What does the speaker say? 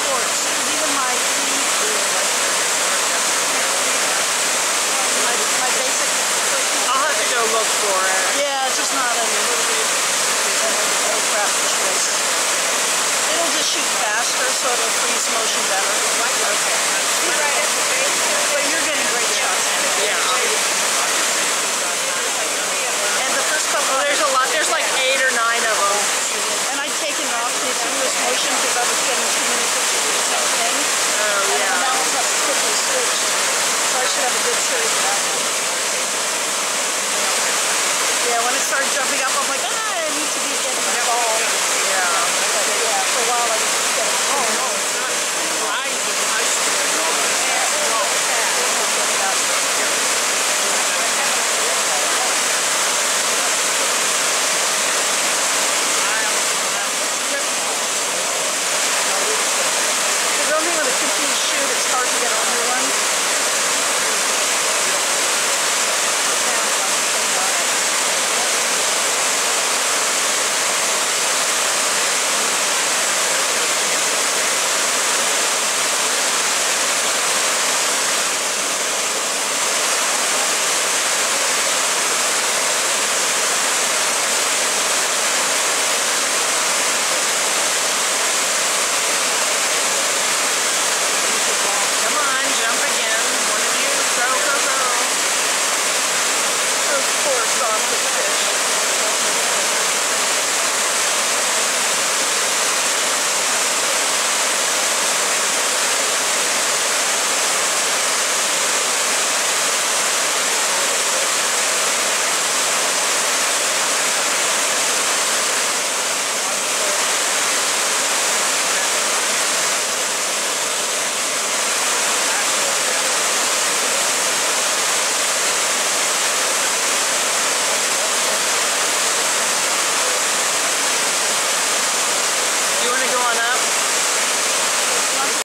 sports. Because even my basic equipment. I'll have to go look for it. Yeah, it's just not an aircraft choice. It'll just shoot faster, so it'll freeze motion better. Okay. But you're getting great shots on it. Yeah. And the first couple, Well, there's a lot. There's like 8 or 9 of them. and I'd taken off continuous motion because I was getting too many pictures of the same thing. Oh, And yeah. now it's quickly switched. So I should have a good series of that one. Yeah, when it started jumping up, I'm like, I need to be getting involved.